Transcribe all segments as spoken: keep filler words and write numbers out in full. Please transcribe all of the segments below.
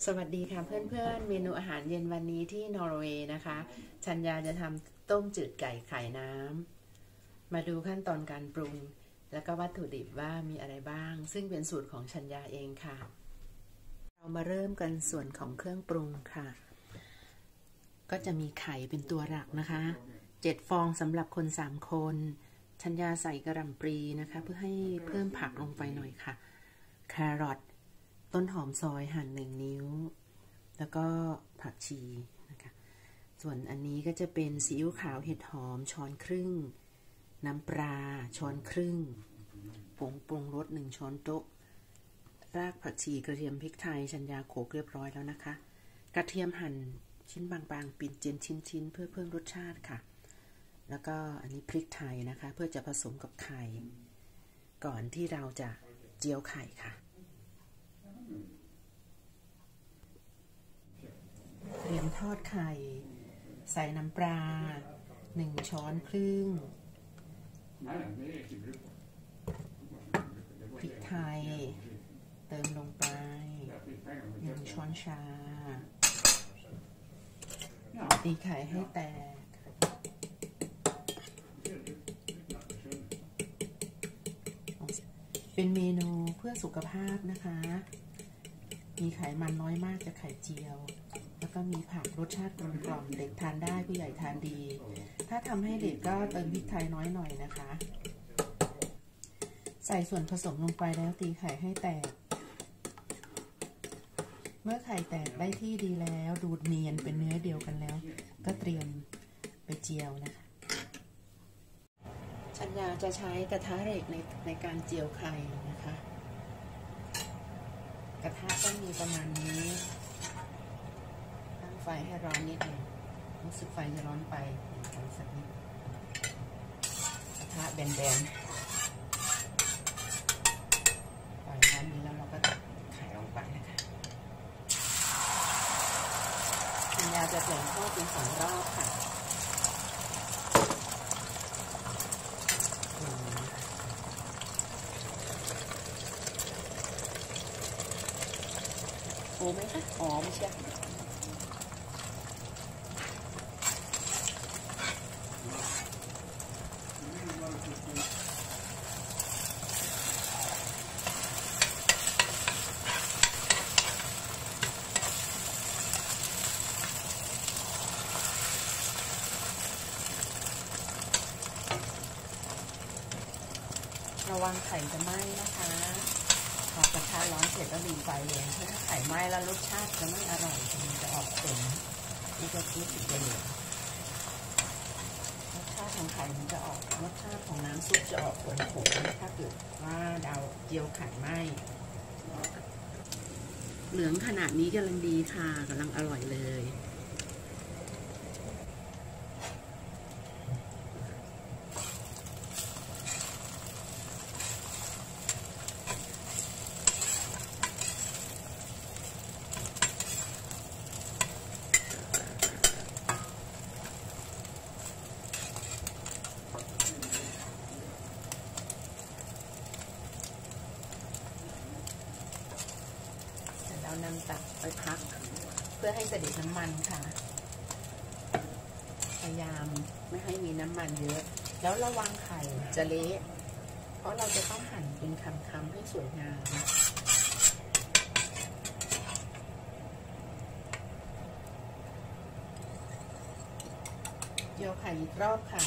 สวัสดีค่ะเพื่อนๆเมนูอาหารเย็นวันนี้ที่นอร์เวย์นะคะชัญญาจะทำต้มจืดไก่ไข่น้ำมาดูขั้นตอนการปรุงแล้วก็วัตถุดิบว่ามีอะไรบ้างซึ่งเป็นสูตรของชัญญาเองค่ะเรามาเริ่มกันส่วนของเครื่องปรุงค่ะก็จะมีไข่เป็นตัวหลักนะคะเจ็ดฟองสำหรับคนสามคนชัญญาใส่กระหล่ำปลีนะคะเพื่อให้เพิ่มผักลงไปหน่อยค่ะแครอทต้นหอมซอยหั่นหนึ่งนิ้วแล้วก็ผักชีนะคะส่วนอันนี้ก็จะเป็นซีอิ๊วขาวเห็ดหอมช้อนครึ่งน้ำปลาช้อนครึ่งผงปรุงรสหนึ่งช้อนโต๊ะรากผักชีกระเทียมพริกไทยชัญญาโขลกเรียบร้อยแล้วนะคะกระเทียมหั่นชิ้นบางๆปิดเจียนชิ้นๆเพื่อเพิ่มรสชาติค่ะแล้วก็อันนี้พริกไทยนะคะเพื่อจะผสมกับไข่ก่อนที่เราจะเจียวไข่ค่ะเตรียมทอดไข่ใส่น้ำปลาหนึ่งช้อนครึ่งพริกไทยเติมลงไปหนึ่งช้อนชาตีไข่ให้แตกเป็นเมนูเพื่อสุขภาพนะคะมีไขมันน้อยมากจากไข่เจียวแล้วก็มีผักรสชาติกลมกล่อมเด็กทานได้ผู้ใหญ่ทานดีถ้าทำให้เด็กก็เติมพริกไทยน้อยหน่อยนะคะใส่ส่วนผสมลงไปแล้วตีไข่ให้แตกเมื่อไข่แตกได้ที่ดีแล้วดูดเนียนเป็นเนื้อเดียวกันแล้วก็เตรียมไปเจียวนะคะชัญญาจะใช้กระทะเหล็กในในการเจียวไข่นะคะกระทะต้องมีประมาณนี้ตั้งไฟให้ร้อนนิดหนึ่งรู้สึกไฟจะร้อนไปอีกสักนิดกระทะแบนๆไฟร้อนนี้แล้วเราก็ตักไข่ลงไปนะคะชัญญาจะเปลี่ยนทอดเป็นสองรอบค่ะโอ้ไหมคะหอมเชียวระวังไข่จะไหม้นะคะพอกระทะร้อนเสร็จก็ดีไฟเลยถ้าไข่ไหม้แล้วรสชาติจะไม่อร่อยมันจะออกขมนี่ก็รู้สึกจะเหลืองรสชาติของไข่มันจะออกรสชาติของน้ำซุปจะออกขมๆถ้าเกิดว่าดาวเจียวไข่ไหม้เหลืองขนาดนี้กำลังดีค่ะกำลังอร่อยเลยเรานำตักไปพักเพื่อให้เสด็จน้ำมันค่ะพยายามไม่ให้มีน้ำมันเยอะแล้วระวังไข่จะเละเพราะเราจะต้องหั่นเป็นคำๆให้สวยงามเจียวไข่อีกรอบค่ะ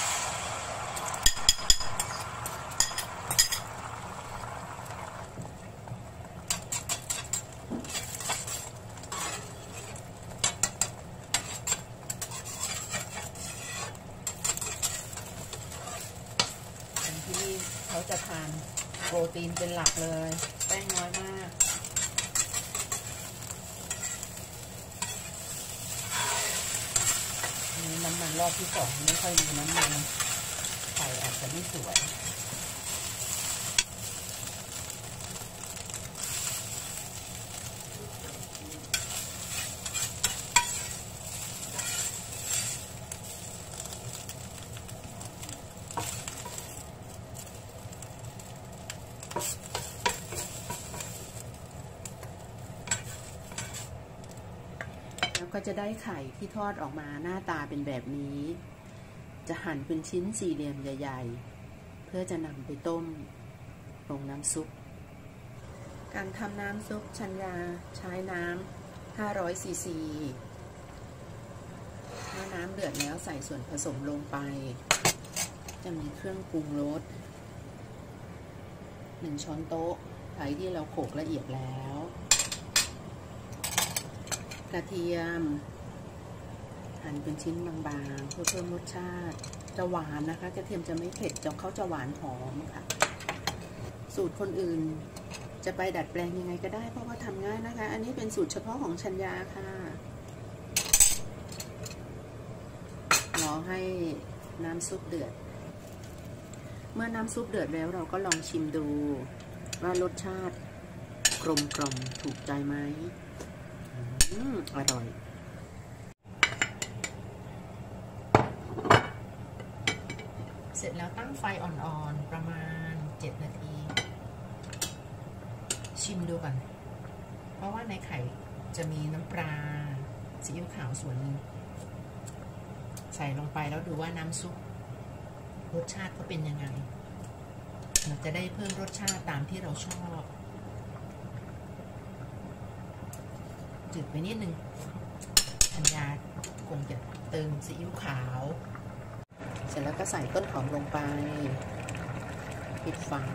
ที่นี่เขาจะทานโปรตีนเป็นหลักเลยแป้งน้อยมากนี่น้ำมันรอบที่สองไม่ค่อยมีน้ำมันไข่อาจจะไม่สวยก็จะได้ไข่ที่ทอดออกมาหน้าตาเป็นแบบนี้จะหั่นเป็นชิ้นสี่เหลี่ยมใหญ่ๆเพื่อจะนำไปต้มลงน้ำซุปการทำน้ำซุปชัญญาใช้น้ำห้าร้อยซีซีเมื่อน้ำเดือดแล้วใส่ส่วนผสมลงไปจะมีเครื่องปรุงรสหนึ่งช้อนโต๊ะไข่ที่เราโขลกละเอียดแล้วกระเทียมหั่นเป็นชิ้นบางๆเพื่อเพิ่มรสชาติจะหวานนะคะกระเทียมจะไม่เผ็ดจนเขาจะหวานหอมค่ะสูตรคนอื่นจะไปดัดแปลงยังไงก็ได้เพราะว่าทำง่ายนะคะอันนี้เป็นสูตรเฉพาะของชัญญาค่ะรอให้น้ำซุปเดือดเมื่อน้ำซุปเดือดแล้วเราก็ลองชิมดูว่ารสชาติกลมกล่อมถูกใจไหมอืมอร่อยเสร็จแล้วตั้งไฟอ่อนๆประมาณเจ็ดนาทีชิมดูก่อนเพราะว่าในไข่จะมีน้ำปลาซีอิ๊วขาวส่วนหนึ่งใส่ลงไปแล้วดูว่าน้ำซุปรสชาติเขาเป็นยังไงเราจะได้เพิ่มรสชาติตามที่เราชอบจืดไปนิดนึงชัญญาคงจะเติมซีอิ๊วขาวเสร็จแล้วก็ใส่ต้นหอมลงไปปิดฝา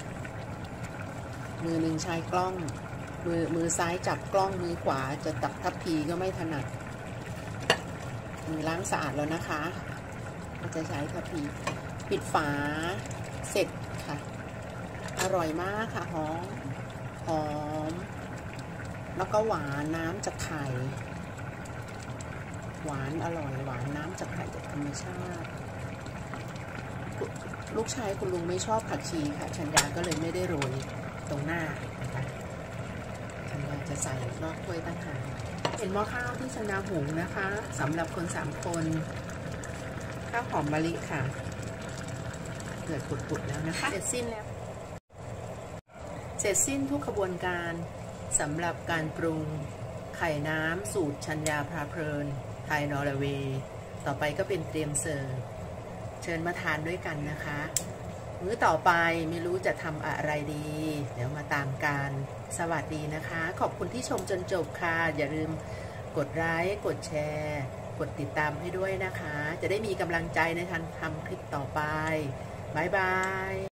มือหนึ่งใช้กล้องมือมือซ้ายจับกล้องมือขวาจะตักทัพพีก็ไม่ถนัดมือล้างสะอาดแล้วนะคะก็จะใช้ทัพพีปิดฝาเสร็จค่ะอร่อยมากค่ะหอมหอมแล้วก็หวานน้ำจากไข่หวานอร่อยหวานน้ำจากไข่จากธรรมชาติลูกชายคุณลุงไม่ชอบผักชีค่ะชัญญาก็เลยไม่ได้โรยตรงหน้านะคะชัญญาจะใส่รอบถ้วยตั้งหากเป็นหม้อข้าวที่ชัญญาหุงนะคะสำหรับคนสามคนข้าวหอมมะลิค่ะเดือดปุดๆแล้วนะคะเสร็จสิ้นแล้วเสร็จสิ้นทุกขบวนการสำหรับการปรุงไข่น้ำสูตรชัญญาพาเพลินไทยนอร์เวย์ต่อไปก็เป็นเตรียมเสิร์ฟเชิญมาทานด้วยกันนะคะมื้อต่อไปไม่รู้จะทำอะไรดีเดี๋ยวมาตามกันสวัสดีนะคะขอบคุณที่ชมจนจบค่ะอย่าลืมกดไลค์กดแชร์กดติดตามให้ด้วยนะคะจะได้มีกำลังใจในการทำคลิปต่อไปบ๊ายบาย